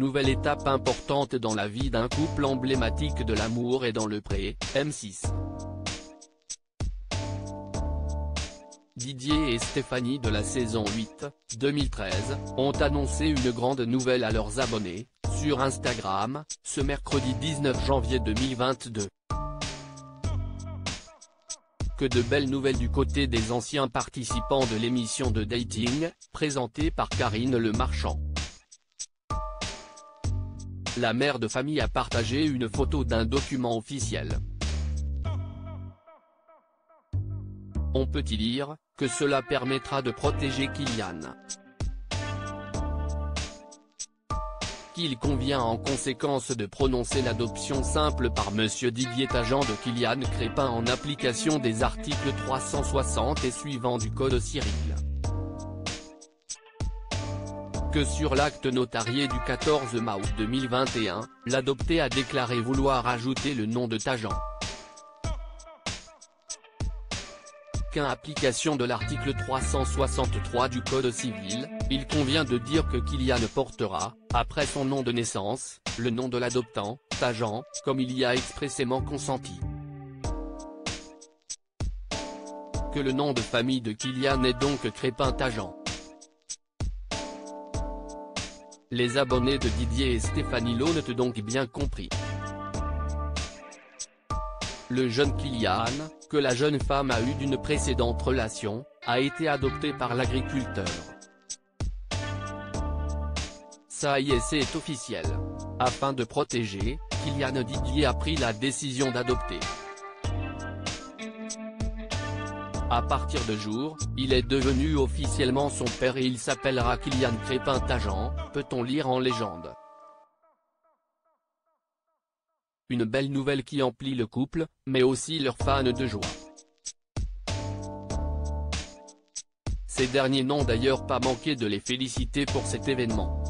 nouvelle étape importante dans la vie d'un couple emblématique de l'amour et dans le pré, M6. Didier et Stéphanie de la saison 8, 2013, ont annoncé une grande nouvelle à leurs abonnés, sur Instagram, ce mercredi 19 janvier 2022. Que de belles nouvelles du côté des anciens participants de l'émission de dating, présentée par Karine Le Marchand. La mère de famille a partagé une photo d'un document officiel. On peut y lire que cela permettra de protéger Kylian. Qu'il convient en conséquence de prononcer l'adoption simple par Monsieur Didier Tajan de Kylian Crépin en application des articles 360 et suivants du Code civil. Que sur l'acte notarié du 14 août 2021, l'adopté a déclaré vouloir ajouter le nom de Tajan. Qu'en application de l'article 363 du Code civil, il convient de dire que Kylian portera, après son nom de naissance, le nom de l'adoptant, Tajan, comme il y a expressément consenti. Que le nom de famille de Kylian est donc Crépin Tajan. Les abonnés de Didier et Stéphanie l'ont donc bien compris. Le jeune Kylian, que la jeune femme a eu d'une précédente relation, a été adopté par l'agriculteur. Ça y est, c'est officiel. Afin de protéger, Kylian Didier a pris la décision d'adopter. À partir de jour, il est devenu officiellement son père et il s'appellera Kylian Crépin Tajan, peut-on lire en légende. Une belle nouvelle qui emplit le couple, mais aussi leurs fans de joie. Ces derniers n'ont d'ailleurs pas manqué de les féliciter pour cet événement.